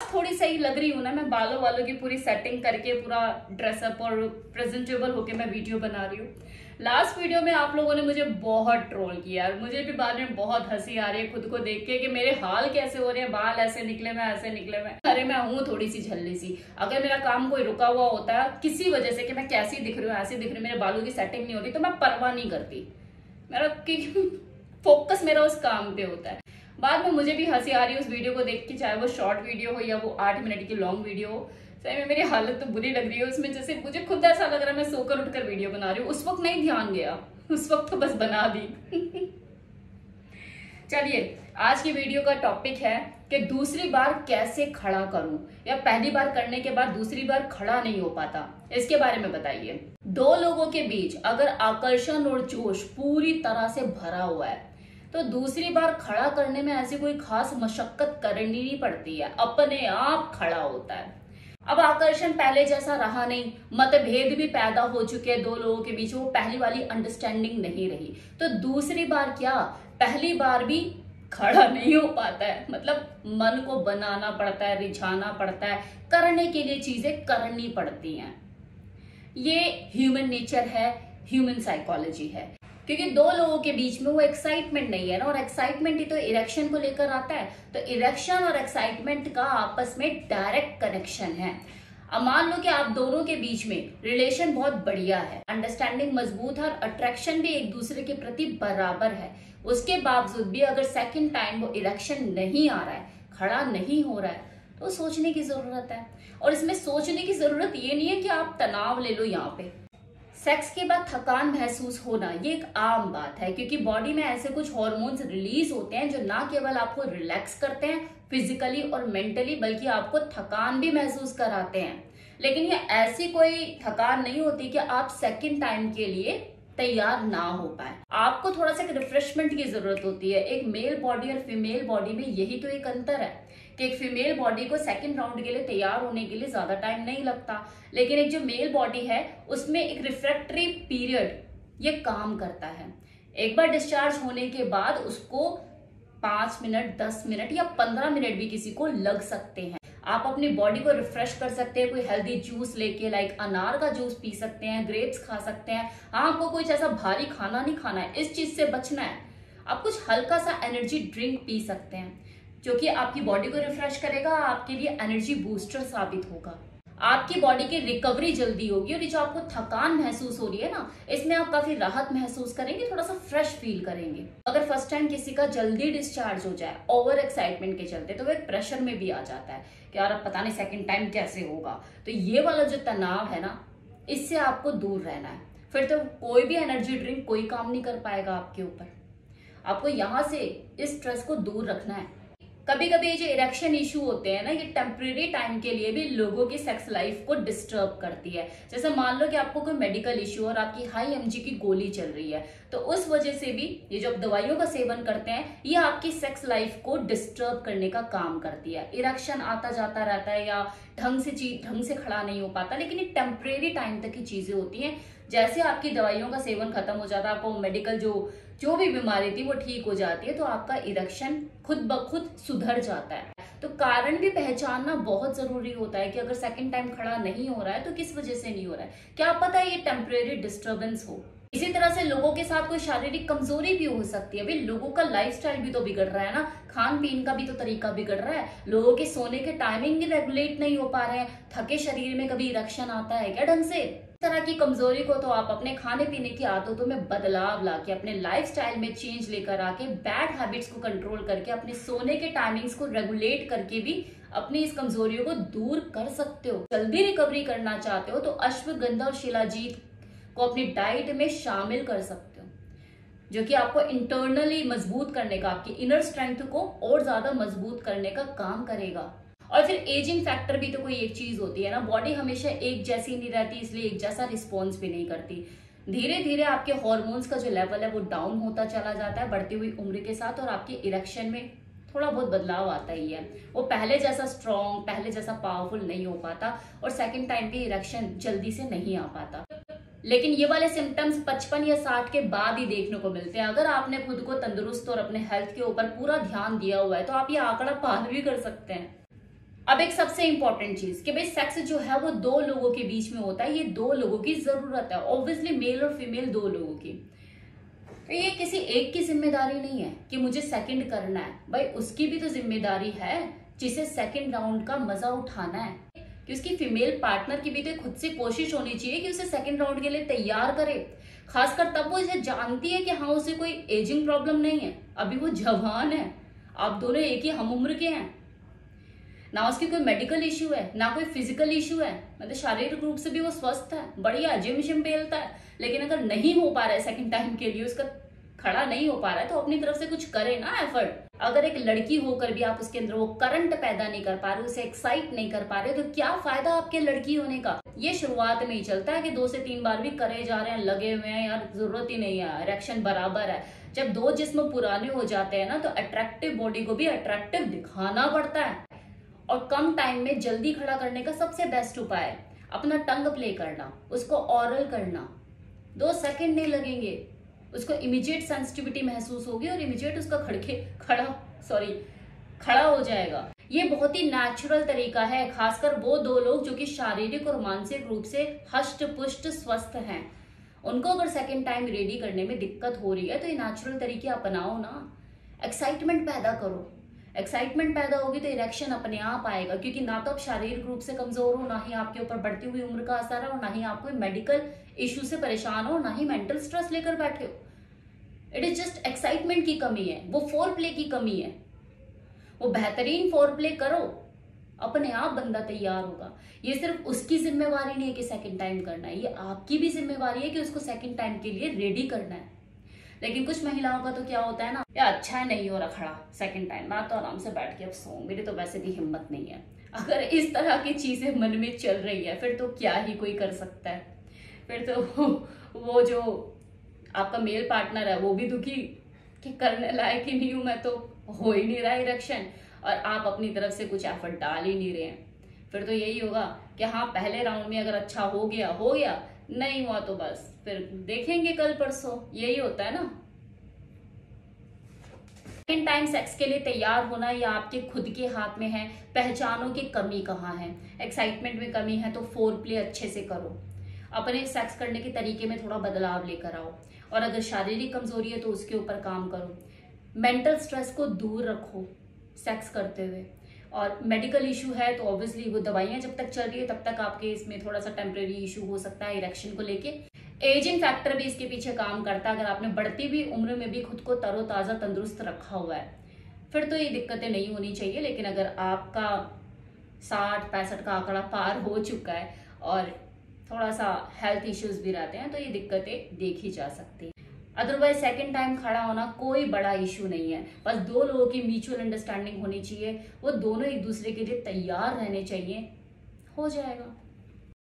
थोड़ी सही लग रही हूँ ना, मैं बालों वालों की पूरी सेटिंग करके पूरा ड्रेसअप और प्रेजेंटेबल होके मैं वीडियो बना रही हूँ। लास्ट वीडियो में आप लोगों ने मुझे बहुत ट्रोल किया और मुझे भी बाद में बहुत हंसी आ रही है खुद को देख के कि मेरे हाल कैसे हो रहे हैं, बाल ऐसे निकले मैं ऐसे निकले मैं। अरे मैं हूँ थोड़ी सी झल्ली सी। अगर मेरा काम कोई रुका हुआ होता है किसी वजह से कि मैं कैसी दिख रही हूँ ऐसी दिख रही हूँ, मेरे बालों की सेटिंग नहीं होती, तो मैं परवाह नहीं करती। मेरा फोकस मेरा उस काम पे होता है। बाद में मुझे भी हंसी आ रही है उस वीडियो को देख के, चाहे वो शॉर्ट वीडियो हो या वो 8 मिनट की लॉन्ग वीडियो हो। सही में मेरी हालत तो बुरी लग रही है उसमें, जैसे मुझे खुद ऐसा लग रहा है मैं सोकर उठकर वीडियो बना रही हूँ। उस वक्त नहीं ध्यान गया, उस वक्त तो बस बना दी। चलिए आज की वीडियो का टॉपिक है कि दूसरी बार कैसे खड़ा करूं, या पहली बार करने के बाद दूसरी बार खड़ा नहीं हो पाता, इसके बारे में बताइए। दो लोगों के बीच अगर आकर्षण और जोश पूरी तरह से भरा हुआ है तो दूसरी बार खड़ा करने में ऐसी कोई खास मशक्कत करनी नहीं पड़ती है, अपने आप खड़ा होता है। अब आकर्षण पहले जैसा रहा नहीं, मतभेद भी पैदा हो चुके हैं दो लोगों के बीच, वो पहली वाली अंडरस्टैंडिंग नहीं रही, तो दूसरी बार क्या पहली बार भी खड़ा नहीं हो पाता है। मतलब मन को बनाना पड़ता है, रिझाना पड़ता है, करने के लिए चीजें करनी पड़ती हैं। ये ह्यूमन नेचर है, ह्यूमन साइकोलॉजी है, क्योंकि दो लोगों के बीच में वो एक्साइटमेंट नहीं है ना, और एक्साइटमेंट ही तो इरेक्शन को लेकर आता है। तो इरेक्शन और एक्साइटमेंट का आपस में डायरेक्ट कनेक्शन है। अब मान लो कि आप दोनों के बीच में रिलेशन बहुत बढ़िया है, अंडरस्टैंडिंग मजबूत है और अट्रैक्शन भी एक दूसरे के प्रति बराबर है, उसके बावजूद भी अगर सेकंड टाइम वो इरेक्शन नहीं आ रहा है, खड़ा नहीं हो रहा है, तो सोचने की जरूरत है। और इसमें सोचने की जरूरत ये नहीं है कि आप तनाव ले लो। यहाँ पे सेक्स के बाद थकान महसूस होना ये एक आम बात है, क्योंकि बॉडी में ऐसे कुछ हार्मोन्स रिलीज होते हैं जो ना केवल आपको रिलैक्स करते हैं फिजिकली और मेंटली, बल्कि आपको थकान भी महसूस कराते हैं। लेकिन ये ऐसी कोई थकान नहीं होती कि आप सेकंड टाइम के लिए तैयार ना हो पाए। आपको थोड़ा सा रिफ्रेशमेंट की जरूरत होती है। एक मेल बॉडी और फीमेल बॉडी में यही तो एक अंतर है कि एक फीमेल बॉडी को सेकंड राउंड के लिए तैयार होने के लिए ज्यादा टाइम नहीं लगता, लेकिन एक जो मेल बॉडी है उसमें एक रिफ्रैक्टरी पीरियड ये काम करता है। एक बार डिस्चार्ज होने के बाद उसको 5 मिनट 10 मिनट या 15 मिनट भी किसी को लग सकते हैं। आप अपनी बॉडी को रिफ्रेश कर सकते हैं, कोई हेल्दी जूस लेके, लाइक अनार का जूस पी सकते हैं, ग्रेप्स खा सकते हैं। आपको कुछ ऐसा भारी खाना नहीं खाना है, इस चीज से बचना है। आप कुछ हल्का सा एनर्जी ड्रिंक पी सकते हैं जो कि आपकी बॉडी को रिफ्रेश करेगा, आपके लिए एनर्जी बूस्टर साबित होगा। आपकी बॉडी की रिकवरी जल्दी होगी और ये जो आपको थकान महसूस हो रही है ना, इसमें आप काफी राहत महसूस करेंगे, थोड़ा सा फ्रेश फील करेंगे। अगर फर्स्ट टाइम किसी का जल्दी डिस्चार्ज हो जाए ओवर एक्साइटमेंट के चलते, तो वो एक प्रेशर में भी आ जाता है कि यार अब पता नहीं सेकंड टाइम कैसे होगा। तो ये वाला जो तनाव है ना, इससे आपको दूर रहना है। फिर तो कोई भी एनर्जी ड्रिंक कोई काम नहीं कर पाएगा आपके ऊपर। आपको यहाँ से इस स्ट्रेस को दूर रखना है। कभी कभी जो इरेक्शन इशू होते हैं ना, ये टेम्परेरी टाइम के लिए भी लोगों की सेक्स लाइफ को डिस्टर्ब करती है। जैसे मान लो कि आपको कोई मेडिकल इशू और आपकी हाई एमजी की गोली चल रही है, तो उस वजह से भी ये जो आप दवाइयों का सेवन करते हैं, ये आपकी सेक्स लाइफ को डिस्टर्ब करने का काम करती है। इरेक्शन आता जाता रहता है या ढंग से खड़ा नहीं हो पाता, लेकिन ये टेम्परेरी टाइम तक की चीजें होती हैं। जैसे आपकी दवाइयों का सेवन खत्म हो जाता है, आपको मेडिकल जो भी बीमारी थी वो ठीक हो जाती है, तो आपका इरेक्शन खुद ब खुद सुधर जाता है। तो कारण भी पहचानना बहुत जरूरी होता है कि अगर सेकंड टाइम खड़ा नहीं हो रहा है तो किस वजह से नहीं हो रहा है, क्या पता है ये टेम्परेरी डिस्टर्बेंस हो। इसी तरह से लोगों के साथ कोई शारीरिक कमजोरी भी हो सकती है। भाई लोगों का लाइफस्टाइल भी तो बिगड़ रहा है ना, खान पीन का भी तो तरीका बिगड़ रहा है, लोगों के सोने के टाइमिंग भी रेगुलेट नहीं हो पा रहे हैं, थके शरीर में कभी इरेक्शन आता है क्या ढंग से। इस तरह की कमजोरी को तो आप अपने खाने पीने की आदतों में बदलाव लाके, अपने लाइफस्टाइल में चेंज लेकर आके, बैड हैबिट्स को कंट्रोल करके, अपने सोने के टाइमिंग्स को रेगुलेट करके भी अपनी इस कमजोरियों को दूर कर सकते हो। जल्दी रिकवरी करना चाहते हो तो अश्वगंधा और शिलाजीत को अपनी डाइट में शामिल कर सकते हो, जो कि आपको इंटरनली मजबूत करने का, आपकी इनर स्ट्रेंथ को और ज्यादा मजबूत करने का काम करेगा। और फिर एजिंग फैक्टर भी तो कोई एक चीज होती है ना, बॉडी हमेशा एक जैसी नहीं रहती, इसलिए एक जैसा रिस्पॉन्स भी नहीं करती। धीरे धीरे आपके हार्मोन्स का जो लेवल है वो डाउन होता चला जाता है बढ़ती हुई उम्र के साथ, और आपके इरेक्शन में थोड़ा बहुत बदलाव आता ही है। वो पहले जैसा स्ट्रॉन्ग, पहले जैसा पावरफुल नहीं हो पाता, और सेकंड टाइम पे इरेक्शन जल्दी से नहीं आ पाता। लेकिन ये वाले सिम्टम्स 55 या 60 के बाद ही देखने को मिलते हैं। अगर आपने खुद को तंदुरुस्त और अपने हेल्थ के ऊपर पूरा ध्यान दिया हुआ है तो आप ये आंकड़ा पार भी कर सकते हैं। अब एक सबसे इंपॉर्टेंट चीज कि भाई सेक्स जो है वो दो लोगों के बीच में होता है, ये दो लोगों की जरूरत है, ऑब्वियसली मेल और फीमेल दो लोगों की। तो ये किसी एक की जिम्मेदारी नहीं है कि मुझे सेकंड करना है, भाई उसकी भी तो जिम्मेदारी है जिसे सेकंड राउंड का मजा उठाना है, कि उसकी फीमेल पार्टनर की भी तो खुद से कोशिश होनी चाहिए कि उसे सेकंड राउंड के लिए तैयार करे। खासकर तब वो इसे जानती है कि हाँ उसे कोई एजिंग प्रॉब्लम नहीं है, अभी वो जवान है, आप दोनों एक ही हम उम्र के हैं, ना उसकी कोई मेडिकल इश्यू है ना कोई फिजिकल इश्यू है, मतलब शारीरिक रूप से भी वो स्वस्थ है, बढ़िया जिम शिम पेलता है। लेकिन अगर नहीं हो पा रहा है सेकंड टाइम के लिए, उसका खड़ा नहीं हो पा रहा है, तो अपनी तरफ से कुछ करे ना एफर्ट। अगर एक लड़की होकर भी आप उसके अंदर वो करंट पैदा नहीं कर पा रहे, उसे एक्साइट नहीं कर पा रहे, तो क्या फायदा आपके लड़की होने का। ये शुरुआत में ही चलता है कि 2 से 3 बार भी करे जा रहे हैं, लगे हुए हैं, यार जरूरत ही नहीं है, इरेक्शन बराबर है। जब 2 जिस्म पुराने हो जाते हैं ना, तो अट्रैक्टिव बॉडी को भी अट्रैक्टिव दिखाना पड़ता है। और कम टाइम में जल्दी खड़ा करने का सबसे बेस्ट उपाय है अपना टंग प्ले करना, उसको ऑरल करना। 2 सेकंड नहीं लगेंगे, उसको इमीडिएट सेंसिटिविटी महसूस होगी और इमीडिएट उसका खड़ा हो जाएगा। ये बहुत ही नेचुरल तरीका है, खासकर वो 2 लोग जो कि शारीरिक और मानसिक रूप से हष्ट पुष्ट स्वस्थ हैं, उनको अगर सेकंड टाइम रेडी करने में दिक्कत हो रही है, तो ये नेचुरल तरीके अपनाओ ना, एक्साइटमेंट पैदा करो। एक्साइटमेंट पैदा होगी तो इरेक्शन अपने आप आएगा, क्योंकि ना तो आप शारीरिक रूप से कमजोर हो, ना ही आपके ऊपर बढ़ती हुई उम्र का असर है, और ना ही आप कोई मेडिकल इश्यू से परेशान हो, ना ही मेंटल स्ट्रेस लेकर बैठे हो। इट इज जस्ट एक्साइटमेंट की कमी है, वो फोर प्ले की कमी है। वो बेहतरीन फोर प्ले करो, अपने आप बंदा तैयार होगा। ये सिर्फ उसकी जिम्मेवारी नहीं है कि सेकंड टाइम करना है, ये आपकी भी जिम्मेवारी है कि उसको सेकंड टाइम के लिए रेडी करना है। लेकिन कुछ महिलाओं का तो क्या होता है ना, यार अच्छा है नहीं हो रहा खड़ा सेकंड टाइम, मैं तो आराम से बैठ के अब सोऊं, मेरी तो वैसे भी हिम्मत नहीं है। अगर इस तरह की चीजें मन में चल रही है, फिर तो क्या ही कोई कर सकता है। फिर तो वो जो आपका मेल पार्टनर है वो भी दुखी कि करने लायक ही नहीं हूं मैं, तो हो ही नहीं रहा इरेक्शन, और आप अपनी तरफ से कुछ एफर्ट डाल ही नहीं रहे हैं। फिर तो यही होगा कि हाँ पहले राउंड में अगर अच्छा हो गया, नहीं हुआ तो बस फिर देखेंगे कल परसों, यही होता है ना। सेकंड टाइम सेक्स के लिए तैयार होना या आपके खुद के हाथ में है, पहचानो कि कमी कहाँ है। एक्साइटमेंट में कमी है तो फोर प्ले अच्छे से करो, अपने सेक्स करने के तरीके में थोड़ा बदलाव लेकर आओ, और अगर शारीरिक कमजोरी है तो उसके ऊपर काम करो। मेंटल स्ट्रेस को दूर रखो सेक्स करते हुए, और मेडिकल इशू है तो ऑब्वियसली वो दवाइयां जब तक चल रही है तब तक आपके इसमें थोड़ा सा टेम्परेरी इशू हो सकता है इरेक्शन को लेके। एजिंग फैक्टर भी इसके पीछे काम करता है, अगर आपने बढ़ती हुई उम्र में भी खुद को तरोताजा तंदुरुस्त रखा हुआ है फिर तो ये दिक्कतें नहीं होनी चाहिए। लेकिन अगर आपका 60-65 का आंकड़ा पार हो चुका है और थोड़ा सा हेल्थ इश्यूज भी रहते हैं तो ये दिक्कतें देखी जा सकती है। अदरवाइज सेकंड टाइम खड़ा होना कोई बड़ा इशू नहीं है, बस 2 लोगों की म्यूचुअल अंडरस्टैंडिंग होनी चाहिए, वो दोनों एक दूसरे के लिए तैयार रहने चाहिए, हो जाएगा।